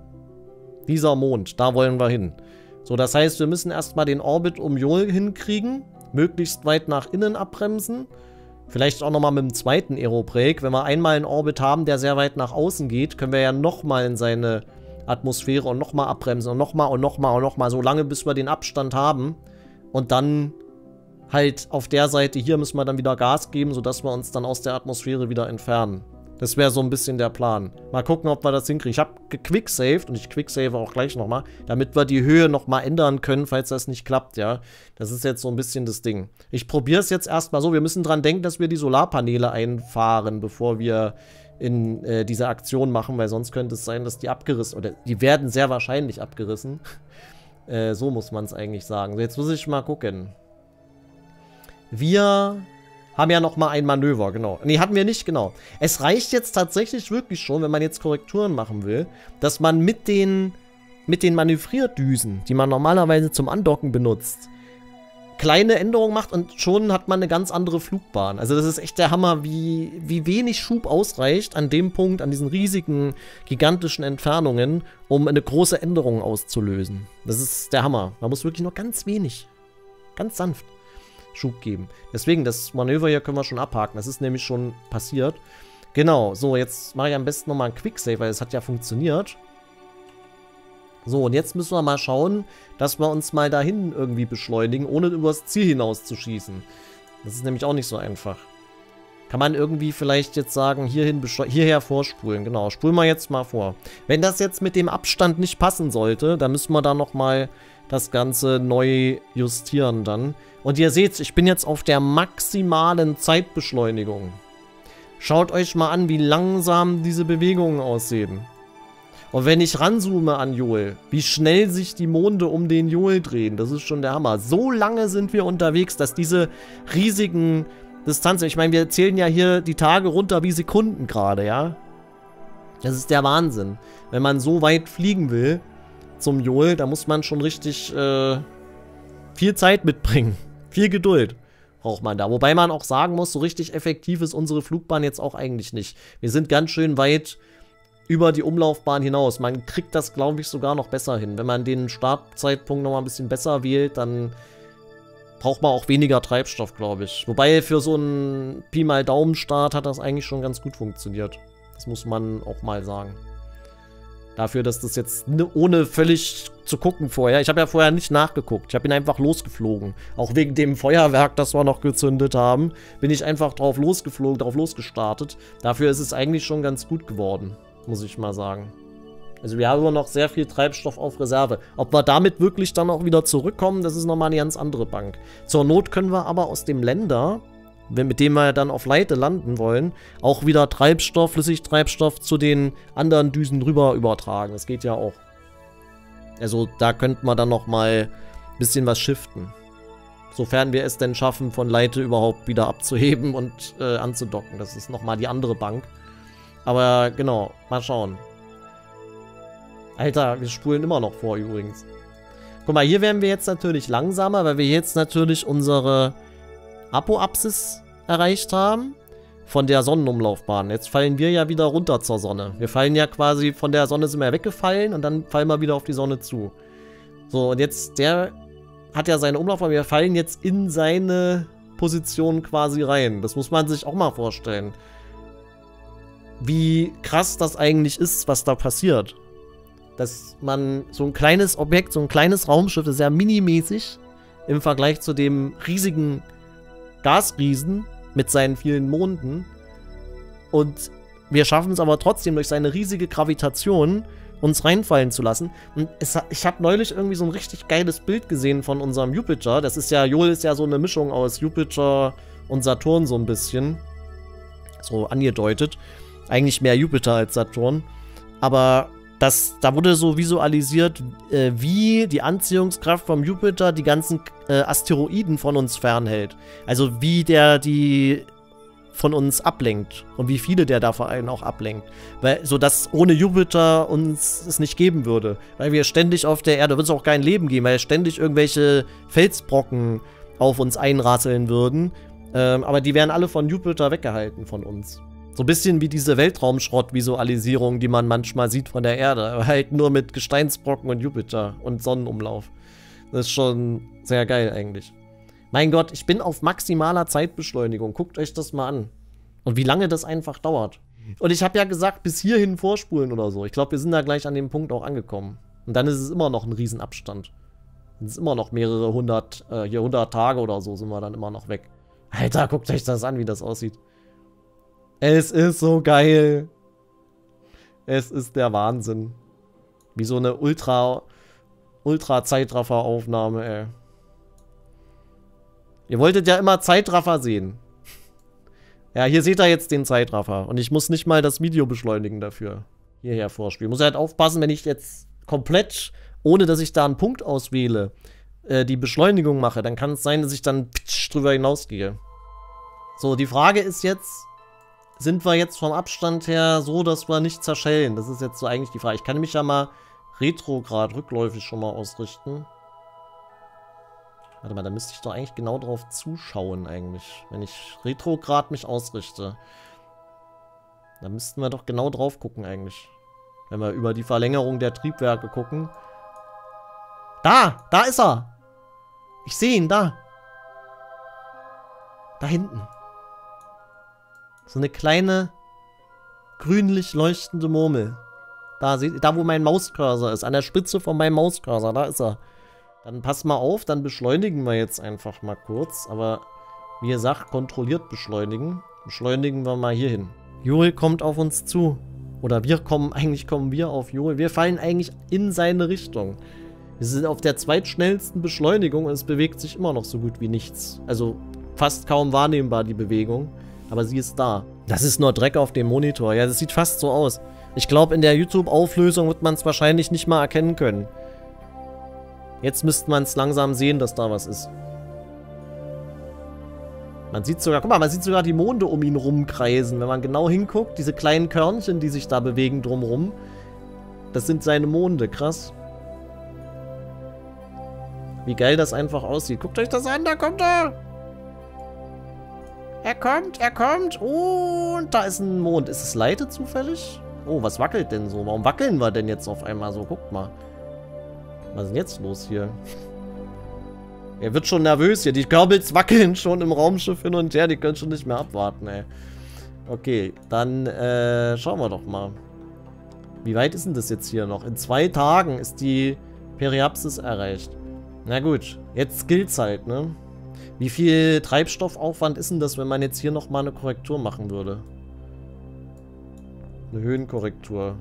Dieser Mond, da wollen wir hin. So, das heißt, wir müssen erstmal den Orbit um Joel hinkriegen. Möglichst weit nach innen abbremsen. Vielleicht auch nochmal mit dem zweiten Aerobrake. Wenn wir einmal einen Orbit haben, der sehr weit nach außen geht, können wir ja nochmal in seine Atmosphäre und nochmal abbremsen und nochmal und nochmal und nochmal. So lange, bis wir den Abstand haben. Und dann halt auf der Seite hier müssen wir dann wieder Gas geben, sodass wir uns dann aus der Atmosphäre wieder entfernen. Das wäre so ein bisschen der Plan. Mal gucken, ob wir das hinkriegen. Ich habe gequicksaved und ich quicksave auch gleich nochmal, damit wir die Höhe nochmal ändern können, falls das nicht klappt, ja. Das ist jetzt so ein bisschen das Ding. Ich probiere es jetzt erstmal so. Wir müssen dran denken, dass wir die Solarpaneele einfahren, bevor wir in diese Aktion machen, weil sonst könnte es sein, dass die abgerissen, oder die werden sehr wahrscheinlich abgerissen. So muss man es eigentlich sagen. So, jetzt muss ich mal gucken. Wir haben ja noch mal ein Manöver, genau. Nee, hatten wir nicht, genau. Es reicht jetzt tatsächlich wirklich schon, wenn man jetzt Korrekturen machen will, dass man mit den Manövrierdüsen, die man normalerweise zum Andocken benutzt, kleine Änderungen macht und schon hat man eine ganz andere Flugbahn. Also das ist echt der Hammer, wie wenig Schub ausreicht an dem Punkt, an diesen riesigen, gigantischen Entfernungen, um eine große Änderung auszulösen. Das ist der Hammer. Man muss wirklich nur ganz wenig, ganz sanft Schub geben. Deswegen, das Manöver hier können wir schon abhaken. Das ist nämlich schon passiert. Genau, so, jetzt mache ich am besten nochmal einen Quicksave, weil es hat ja funktioniert. So, und jetzt müssen wir mal schauen, dass wir uns mal dahin irgendwie beschleunigen, ohne übers Ziel hinaus zu schießen. Das ist nämlich auch nicht so einfach. Kann man irgendwie vielleicht jetzt sagen, hierher vorspulen. Genau, spulen wir jetzt mal vor. Wenn das jetzt mit dem Abstand nicht passen sollte, dann müssen wir da nochmal das Ganze neu justieren dann. Und ihr seht, ich bin jetzt auf der maximalen Zeitbeschleunigung. Schaut euch mal an, wie langsam diese Bewegungen aussehen. Und wenn ich ranzoome an Joel, wie schnell sich die Monde um den Joel drehen, das ist schon der Hammer. So lange sind wir unterwegs, dass diese riesigen Distanzen, ich meine, wir zählen ja hier die Tage runter wie Sekunden gerade, ja. Das ist der Wahnsinn. Wenn man so weit fliegen will zum Joel, da muss man schon richtig viel Zeit mitbringen. Viel Geduld braucht man da. Wobei man auch sagen muss, so richtig effektiv ist unsere Flugbahn jetzt auch eigentlich nicht. Wir sind ganz schön weit über die Umlaufbahn hinaus. Man kriegt das, glaube ich, sogar noch besser hin. Wenn man den Startzeitpunkt noch mal ein bisschen besser wählt, dann braucht man auch weniger Treibstoff, glaube ich. Wobei für so einen Pi mal Daumen-Start hat das eigentlich schon ganz gut funktioniert. Das muss man auch mal sagen. Dafür, dass das jetzt ohne völlig zu gucken vorher. Ich habe ja vorher nicht nachgeguckt. Ich habe ihn einfach losgeflogen. Auch wegen dem Feuerwerk, das wir noch gezündet haben, bin ich einfach drauf losgeflogen, drauf losgestartet. Dafür ist es eigentlich schon ganz gut geworden, muss ich mal sagen. Also wir haben immer noch sehr viel Treibstoff auf Reserve. Ob wir damit wirklich dann auch wieder zurückkommen, das ist nochmal eine ganz andere Bank. Zur Not können wir aber aus dem Länder, mit dem wir dann auf Leyte landen wollen, auch wieder Treibstoff, Flüssigtreibstoff zu den anderen Düsen rüber übertragen. Das geht ja auch. Also da könnte man dann nochmal ein bisschen was shiften. Sofern wir es denn schaffen, von Leyte überhaupt wieder abzuheben und anzudocken. Das ist nochmal die andere Bank. Aber genau, mal schauen. Alter, wir spulen immer noch vor übrigens. Guck mal, hier werden wir jetzt natürlich langsamer, weil wir jetzt natürlich unsere Apoapsis erreicht haben von der Sonnenumlaufbahn. Jetzt fallen wir ja wieder runter zur Sonne. Wir fallen ja quasi, von der Sonne sind wir weggefallen und dann fallen wir wieder auf die Sonne zu. So, und jetzt, der hat ja seine Umlaufbahn, wir fallen jetzt in seine Position quasi rein. Das muss man sich auch mal vorstellen. Wie krass das eigentlich ist, was da passiert. Dass man so ein kleines Objekt, so ein kleines Raumschiff, das ist ja minimäßig im Vergleich zu dem riesigen Gasriesen mit seinen vielen Monden. Und wir schaffen es aber trotzdem durch seine riesige Gravitation, uns reinfallen zu lassen. Und ich habe neulich irgendwie so ein richtig geiles Bild gesehen von unserem Jupiter. Das ist ja, Joel ist ja so eine Mischung aus Jupiter und Saturn so ein bisschen. So angedeutet. Eigentlich mehr Jupiter als Saturn. Aber da wurde so visualisiert, wie die Anziehungskraft vom Jupiter die ganzen Asteroiden von uns fernhält. Also wie der die von uns ablenkt und wie viele der da vor allem auch ablenkt. Sodass ohne Jupiter uns es nicht geben würde. Weil wir ständig auf der Erde, wird es auch kein Leben geben, weil ständig irgendwelche Felsbrocken auf uns einrasseln würden. Aber die werden alle von Jupiter weggehalten von uns. So ein bisschen wie diese Weltraumschrott-Visualisierung, die man manchmal sieht von der Erde. Aber halt nur mit Gesteinsbrocken und Jupiter und Sonnenumlauf. Das ist schon sehr geil eigentlich. Mein Gott, ich bin auf maximaler Zeitbeschleunigung. Guckt euch das mal an. Und wie lange das einfach dauert. Und ich habe ja gesagt, bis hierhin vorspulen oder so. Ich glaube, wir sind da gleich an dem Punkt auch angekommen. Und dann ist es immer noch ein Riesenabstand. Es ist immer noch mehrere 100 Tage oder so sind wir dann immer noch weg. Alter, guckt euch das an, wie das aussieht. Es ist so geil. Es ist der Wahnsinn. Wie so eine Ultra-Zeitraffer-Aufnahme, ey. Ihr wolltet ja immer Zeitraffer sehen. Ja, hier seht ihr jetzt den Zeitraffer. Und ich muss nicht mal das Video beschleunigen dafür. Hierher vorspielen. Muss halt aufpassen, wenn ich jetzt komplett, ohne dass ich da einen Punkt auswähle, die Beschleunigung mache, dann kann es sein, dass ich dann drüber hinausgehe. So, die Frage ist jetzt, sind wir jetzt vom Abstand her so, dass wir nicht zerschellen? Das ist jetzt so eigentlich die Frage. Ich kann mich ja mal retrograd rückläufig schon mal ausrichten. Warte mal, da müsste ich doch eigentlich genau drauf zuschauen eigentlich. Wenn ich retrograd mich ausrichte. Da müssten wir doch genau drauf gucken eigentlich. Wenn wir über die Verlängerung der Triebwerke gucken. Da! Da ist er! Ich sehe ihn, da! Da hinten. So eine kleine, grünlich leuchtende Murmel. Da, da wo mein Mauscursor ist. An der Spitze von meinem Mauscursor. Da ist er. Dann pass mal auf. Dann beschleunigen wir jetzt einfach mal kurz. Aber wie gesagt, kontrolliert beschleunigen. Beschleunigen wir mal hier hin. Joel kommt auf uns zu. Oder eigentlich kommen wir auf Joel. Wir fallen eigentlich in seine Richtung. Wir sind auf der zweitschnellsten Beschleunigung und es bewegt sich immer noch so gut wie nichts. Also fast kaum wahrnehmbar die Bewegung. Aber sie ist da. Das ist nur Dreck auf dem Monitor. Ja, das sieht fast so aus. Ich glaube, in der YouTube-Auflösung wird man es wahrscheinlich nicht mal erkennen können. Jetzt müsste man es langsam sehen, dass da was ist. Man sieht sogar, guck mal, man sieht sogar die Monde um ihn rumkreisen. Wenn man genau hinguckt, diese kleinen Körnchen, die sich da bewegen drumrum, das sind seine Monde. Krass. Wie geil das einfach aussieht. Guckt euch das an, da kommt er! Er kommt und da ist ein Mond. Ist es Leite zufällig? Oh, was wackelt denn so? Warum wackeln wir denn jetzt auf einmal so? Guckt mal. Was ist denn jetzt los hier? Er wird schon nervös hier. Die Kerbels wackeln schon im Raumschiff hin und her. Die können schon nicht mehr abwarten, ey. Okay, dann schauen wir doch mal. Wie weit ist denn das jetzt hier noch? In 2 Tagen ist die Periapsis erreicht. Na gut, jetzt gilt's halt, ne? Wie viel Treibstoffaufwand ist denn das, wenn man jetzt hier nochmal eine Korrektur machen würde? Eine Höhenkorrektur.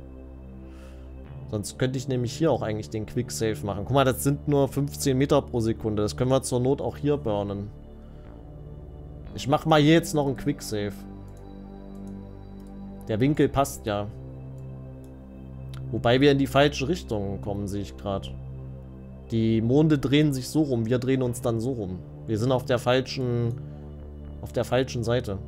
Sonst könnte ich nämlich hier auch eigentlich den Quicksave machen. Guck mal, das sind nur 15 Meter pro Sekunde. Das können wir zur Not auch hier burnen. Ich mache mal hier jetzt noch einen Quicksave. Der Winkel passt ja. Wobei wir in die falsche Richtung kommen, sehe ich gerade. Die Monde drehen sich so rum. Wir drehen uns dann so rum. Wir sind auf der falschen Seite.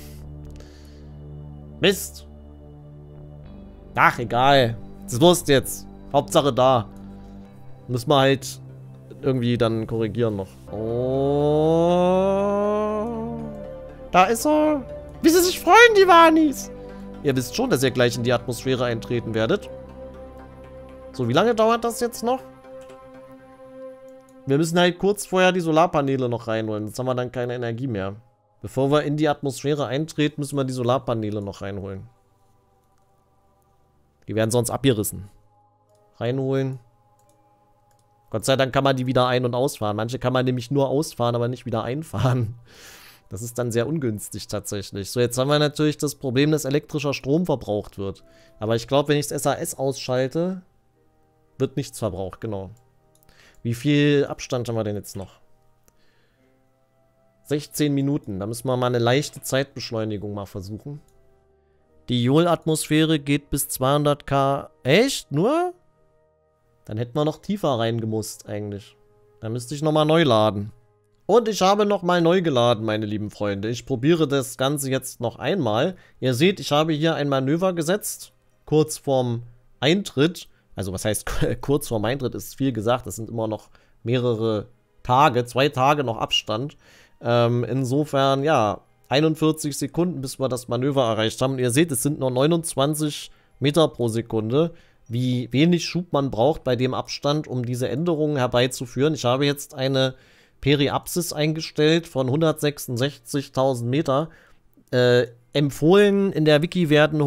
Mist. Ach, egal. Das Wurst jetzt. Hauptsache da. Müssen wir halt irgendwie dann korrigieren noch. Oh. Da ist er. Wie sie sich freuen, die Wanis. Ihr wisst schon, dass ihr gleich in die Atmosphäre eintreten werdet. So, wie lange dauert das jetzt noch? Wir müssen halt kurz vorher die Solarpaneele noch reinholen. Jetzt haben wir dann keine Energie mehr. Bevor wir in die Atmosphäre eintreten, müssen wir die Solarpaneele noch reinholen. Die werden sonst abgerissen. Reinholen. Gott sei Dank kann man die wieder ein- und ausfahren. Manche kann man nämlich nur ausfahren, aber nicht wieder einfahren. Das ist dann sehr ungünstig tatsächlich. So, jetzt haben wir natürlich das Problem, dass elektrischer Strom verbraucht wird. Aber ich glaube, wenn ich das SAS ausschalte, wird nichts verbraucht, genau. Wie viel Abstand haben wir denn jetzt noch? 16 Minuten. Da müssen wir mal eine leichte Zeitbeschleunigung mal versuchen. Die Joel-Atmosphäre geht bis 200 K. Echt? Nur? Dann hätten wir noch tiefer reingemusst eigentlich. Dann müsste ich nochmal neu laden. Und ich habe nochmal neu geladen, meine lieben Freunde. Ich probiere das Ganze jetzt noch einmal. Ihr seht, ich habe hier ein Manöver gesetzt. Kurz vorm Eintritt. Also was heißt kurz vorm Eintritt, ist viel gesagt. Das sind immer noch mehrere Tage, 2 Tage noch Abstand. Insofern, ja, 41 Sekunden, bis wir das Manöver erreicht haben. Und ihr seht, es sind nur 29 Meter pro Sekunde. Wie wenig Schub man braucht bei dem Abstand, um diese Änderungen herbeizuführen. Ich habe jetzt eine Periapsis eingestellt von 166.000 Meter. Empfohlen in der Wiki werden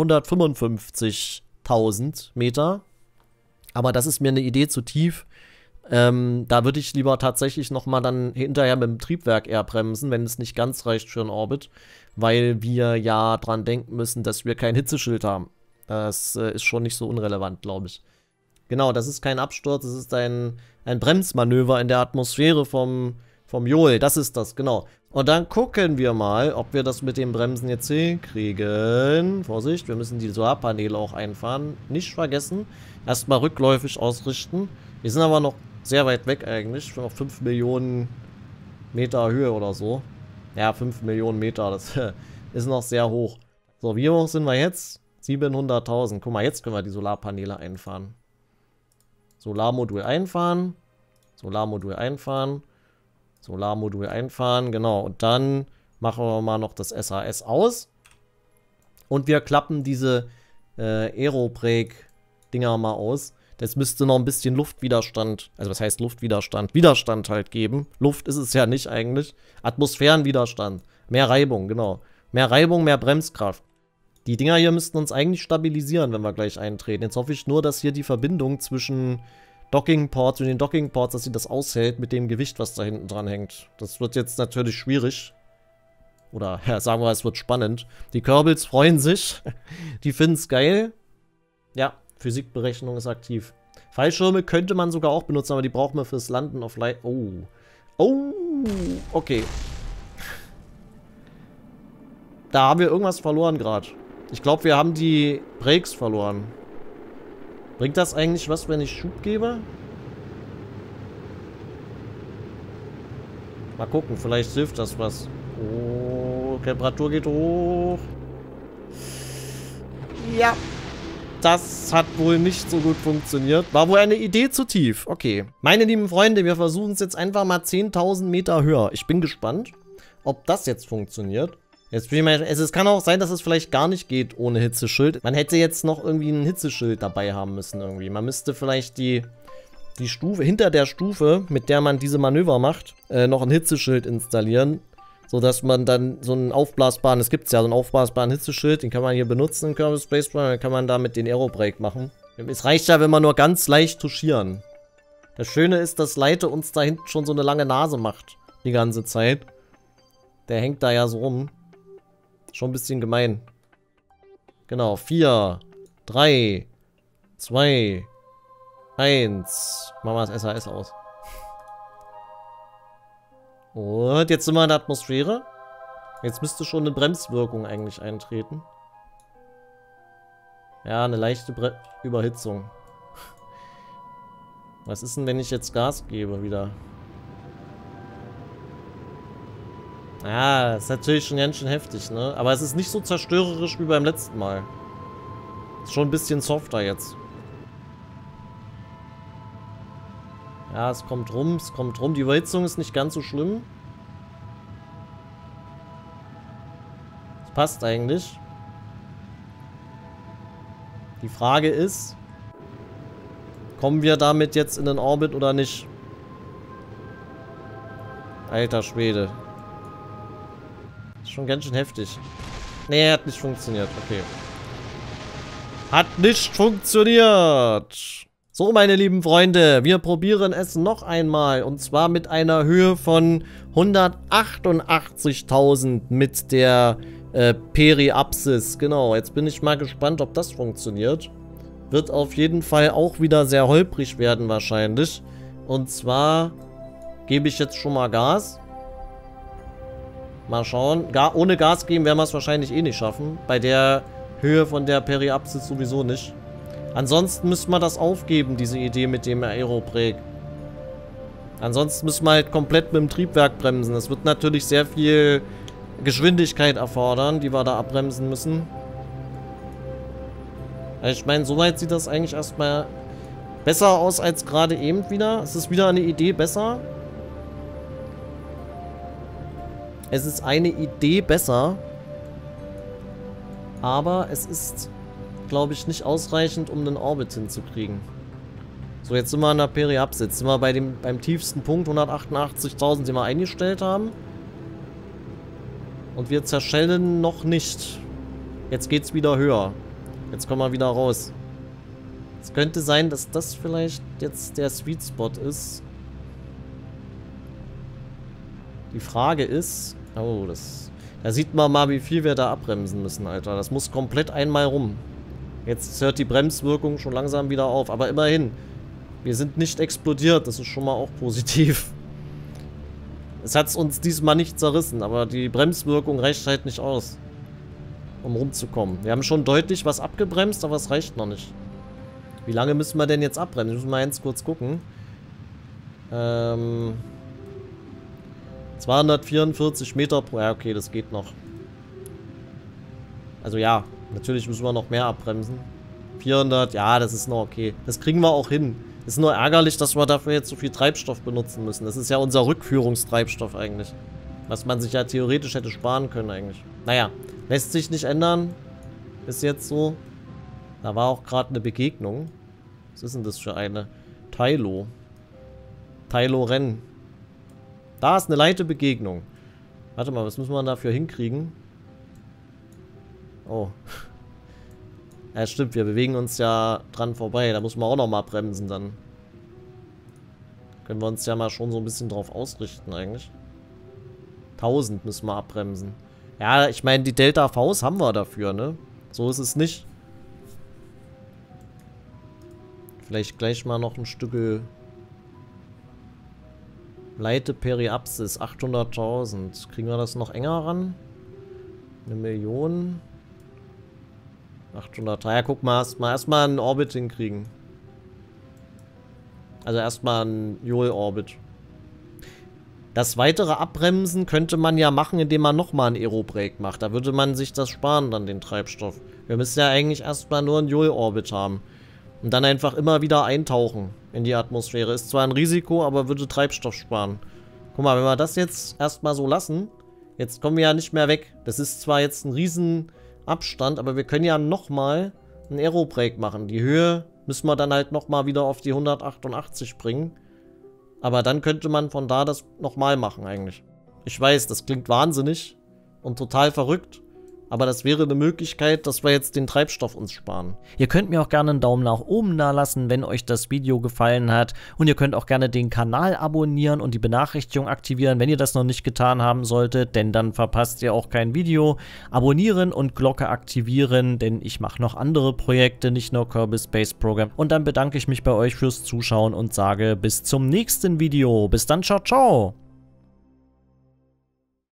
155.000 Meter. Aber das ist mir eine Idee zu tief. Da würde ich lieber tatsächlich nochmal dann hinterher mit dem Triebwerk eher bremsen, wenn es nicht ganz reicht für einen Orbit. Weil wir ja dran denken müssen, dass wir kein Hitzeschild haben. Das ist schon nicht so unrelevant, glaube ich. Genau, das ist kein Absturz, das ist ein Bremsmanöver in der Atmosphäre vom Joel. Das ist das, genau. Und dann gucken wir mal, ob wir das mit dem Bremsen jetzt hinkriegen. Vorsicht, wir müssen die Solarpaneele auch einfahren. Nicht vergessen, erstmal rückläufig ausrichten. Wir sind aber noch sehr weit weg eigentlich, noch 5 Millionen Meter Höhe oder so. Ja, 5 Millionen Meter, das ist noch sehr hoch. So, wie hoch sind wir jetzt? 700.000. Guck mal, jetzt können wir die Solarpaneele einfahren. Solarmodul einfahren. Solarmodul einfahren. Solarmodul einfahren, genau. Und dann machen wir mal noch das SAS aus. Und wir klappen diese Aerobrake-Dinger mal aus. Das müsste noch ein bisschen Luftwiderstand, also was heißt Luftwiderstand? Widerstand halt geben. Luft ist es ja nicht eigentlich. Atmosphärenwiderstand. Mehr Reibung, genau. Mehr Reibung, mehr Bremskraft. Die Dinger hier müssten uns eigentlich stabilisieren, wenn wir gleich eintreten. Jetzt hoffe ich nur, dass hier die Verbindung zwischen Dockingports und den Dockingports, dass sie das aushält mit dem Gewicht, was da hinten dran hängt. Das wird jetzt natürlich schwierig. Oder, ja, sagen wir, es wird spannend. Die Kerbals freuen sich. Die finden es geil. Ja, Physikberechnung ist aktiv. Fallschirme könnte man sogar auch benutzen, aber die braucht man fürs Landen auf Light. Oh. Oh, okay. Da haben wir irgendwas verloren gerade. Ich glaube, wir haben die Brakes verloren. Bringt das eigentlich was, wenn ich Schub gebe? Mal gucken, vielleicht hilft das was. Oh, Temperatur geht hoch. Ja. Das hat wohl nicht so gut funktioniert. War wohl eine Idee zu tief. Okay. Meine lieben Freunde, wir versuchen es jetzt einfach mal 10.000 Meter höher. Ich bin gespannt, ob das jetzt funktioniert. Jetzt bin ich mal, es kann auch sein, dass es vielleicht gar nicht geht ohne Hitzeschild. Man hätte jetzt noch irgendwie ein Hitzeschild dabei haben müssen irgendwie. Man müsste vielleicht die Stufe, hinter der Stufe, mit der man diese Manöver macht, noch ein Hitzeschild installieren. Sodass man dann so einen aufblasbaren, es gibt ja so einen aufblasbaren Hitzeschild, den kann man hier benutzen in Kerbal Space Program, dann kann man damit den Aerobrake machen. Es reicht ja, wenn wir nur ganz leicht touchieren. Das Schöne ist, dass Leite uns da hinten schon so eine lange Nase macht. Die ganze Zeit. Der hängt da ja so rum. Schon ein bisschen gemein. Genau, 4, 3, 2, 1. Machen wir das SAS aus. Und jetzt sind wir in der Atmosphäre. Jetzt müsste schon eine Bremswirkung eigentlich eintreten. Ja, eine leichte Überhitzung. Was ist denn, wenn ich jetzt Gas gebe wieder? Ja, ist natürlich schon ganz schön heftig, ne? Aber es ist nicht so zerstörerisch wie beim letzten Mal. Ist schon ein bisschen softer jetzt. Ja, es kommt rum, es kommt rum. Die Überhitzung ist nicht ganz so schlimm. Es passt eigentlich. Die Frage ist, kommen wir damit jetzt in den Orbit oder nicht? Alter Schwede. Ist schon ganz schön heftig. Nee, hat nicht funktioniert. Okay. Hat nicht funktioniert. So, meine lieben Freunde, wir probieren es noch einmal. Und zwar mit einer Höhe von 188.000 mit der Periapsis. Genau, jetzt bin ich mal gespannt, ob das funktioniert. Wird auf jeden Fall auch wieder sehr holprig werden wahrscheinlich. Und zwar gebe ich jetzt schon mal Gas. Mal schauen. Ohne Gas geben werden wir es wahrscheinlich eh nicht schaffen. Bei der Höhe von der Periapsis sowieso nicht. Ansonsten müssen wir das aufgeben, diese Idee mit dem Aerobrake. Ansonsten müssen wir halt komplett mit dem Triebwerk bremsen. Das wird natürlich sehr viel Geschwindigkeit erfordern, die wir da abbremsen müssen. Ich meine, soweit sieht das eigentlich erstmal besser aus als gerade eben wieder. Es ist wieder eine Idee besser. Es ist eine Idee besser. Aber es ist, glaube ich, nicht ausreichend, um den Orbit hinzukriegen. So, jetzt sind wir an der Periapsis. Jetzt sind wir beim tiefsten Punkt, 188.000, den wir eingestellt haben. Und wir zerschellen noch nicht. Jetzt geht's wieder höher. Jetzt kommen wir wieder raus. Es könnte sein, dass das vielleicht jetzt der Sweet Spot ist. Die Frage ist... Oh, da sieht man mal, wie viel wir da abbremsen müssen, Alter. Das muss komplett einmal rum. Jetzt hört die Bremswirkung schon langsam wieder auf. Aber immerhin, wir sind nicht explodiert. Das ist schon mal auch positiv. Es hat uns diesmal nicht zerrissen, aber die Bremswirkung reicht halt nicht aus, um rumzukommen. Wir haben schon deutlich was abgebremst, aber es reicht noch nicht. Wie lange müssen wir denn jetzt abbremsen? Müssen wir jetzt kurz gucken. 244 Meter pro... Ja, okay, das geht noch. Also ja, natürlich müssen wir noch mehr abbremsen. 400, ja, das ist noch okay. Das kriegen wir auch hin. Ist nur ärgerlich, dass wir dafür jetzt so viel Treibstoff benutzen müssen. Das ist ja unser Rückführungstreibstoff eigentlich. Was man sich ja theoretisch hätte sparen können eigentlich. Naja, lässt sich nicht ändern. Ist jetzt so. Da war auch gerade eine Begegnung. Was ist denn das für eine? Tylo. Tylo Rennen. Da ist eine leichte Begegnung. Warte mal, was müssen wir dafür hinkriegen? Oh. Ja, stimmt, wir bewegen uns ja dran vorbei. Da muss man auch nochmal bremsen dann. Können wir uns ja mal schon so ein bisschen drauf ausrichten eigentlich. 1000 müssen wir abbremsen. Ja, ich meine, die Delta Vs haben wir dafür, ne? So ist es nicht. Vielleicht gleich mal noch ein Stück Leite Periapsis, 800.000. Kriegen wir das noch enger ran? 1 Million. 800. Ja, guck mal, erstmal einen Orbit hinkriegen. Also erstmal einen Joule-Orbit. Das weitere Abbremsen könnte man ja machen, indem man nochmal einen Aerobrake macht. Da würde man sich das sparen, dann den Treibstoff. Wir müssen ja eigentlich erstmal nur einen Joule-Orbit haben. Und dann einfach immer wieder eintauchen in die Atmosphäre. Ist zwar ein Risiko, aber würde Treibstoff sparen. Guck mal, wenn wir das jetzt erstmal so lassen, jetzt kommen wir ja nicht mehr weg. Das ist zwar jetzt ein riesen Abstand, aber wir können ja nochmal einen Aerobrake machen. Die Höhe müssen wir dann halt nochmal wieder auf die 188 bringen. Aber dann könnte man von da das nochmal machen eigentlich. Ich weiß, das klingt wahnsinnig und total verrückt. Aber das wäre eine Möglichkeit, dass wir jetzt den Treibstoff uns sparen. Ihr könnt mir auch gerne einen Daumen nach oben da lassen, wenn euch das Video gefallen hat. Und ihr könnt auch gerne den Kanal abonnieren und die Benachrichtigung aktivieren, wenn ihr das noch nicht getan haben solltet. Denn dann verpasst ihr auch kein Video. Abonnieren und Glocke aktivieren, denn ich mache noch andere Projekte, nicht nur Kerbal Space Program. Und dann bedanke ich mich bei euch fürs Zuschauen und sage bis zum nächsten Video. Bis dann, ciao, ciao!